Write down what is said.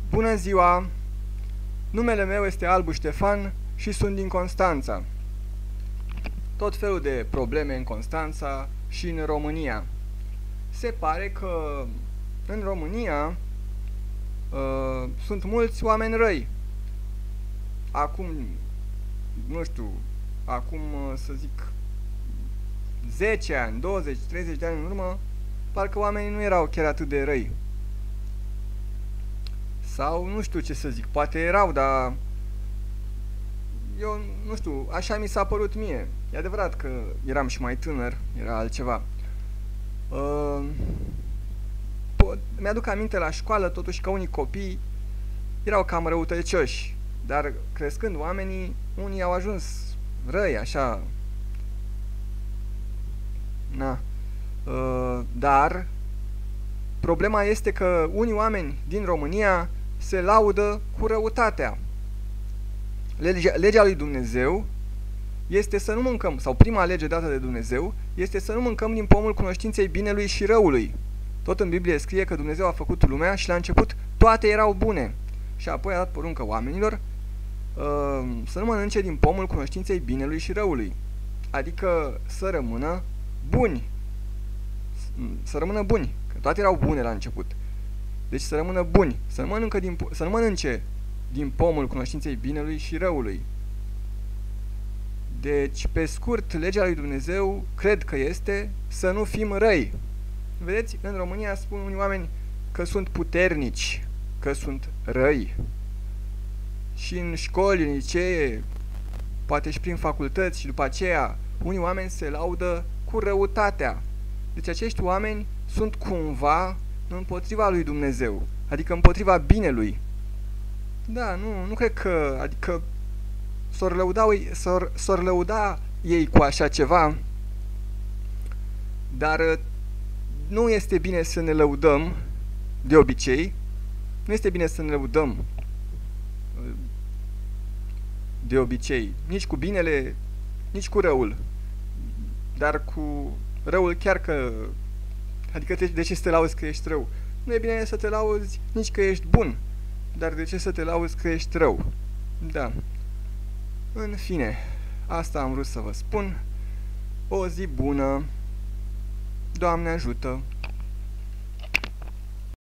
Bună ziua! Numele meu este Albu Ștefan și sunt din Constanța. Tot felul de probleme în Constanța și în România. Se pare că în România sunt mulți oameni răi. Acum, nu știu, să zic 10 ani, 20, 30 de ani în urmă, parcă oamenii nu erau chiar atât de răi. Sau nu știu ce să zic, poate erau, dar eu nu știu, așa mi s-a părut mie. E adevărat că eram și mai tânăr, era altceva. Mi-aduc aminte la școală totuși că unii copii erau cam răutăcioși, dar crescând oamenii, unii au ajuns răi, așa. Dar problema este că unii oameni din România se laudă cu răutatea. Legea lui Dumnezeu este să nu mâncăm, sau prima lege dată de Dumnezeu este să nu mâncăm din pomul cunoștinței binelui și răului. Tot în Biblie scrie că Dumnezeu a făcut lumea și la început toate erau bune. Și apoi a dat poruncă oamenilor să nu mănânce din pomul cunoștinței binelui și răului. Adică să rămână buni. Să rămână buni. Că toate erau bune la început. Deci să rămână buni. Să nu mănânce din pomul cunoștinței binelui și răului. Deci, pe scurt, legea lui Dumnezeu cred că este să nu fim răi. Vedeți, în România spun unii oameni că sunt puternici, că sunt răi. Și în școli, în licee, poate și prin facultăți și după aceea, unii oameni se laudă cu răutatea. Deci acești oameni sunt cumva împotriva lui Dumnezeu, adică împotriva binelui. Da, nu cred că, adică s-or lăuda ei cu așa ceva, dar nu este bine să ne lăudăm de obicei, nu este bine să ne lăudăm de obicei, nici cu binele, nici cu răul, dar cu răul chiar că, adică de ce să te lauzi că ești rău? Nu e bine să te lauzi nici că ești bun, dar de ce să te lauzi că ești rău? Da. În fine, asta am vrut să vă spun. O zi bună. Doamne ajută!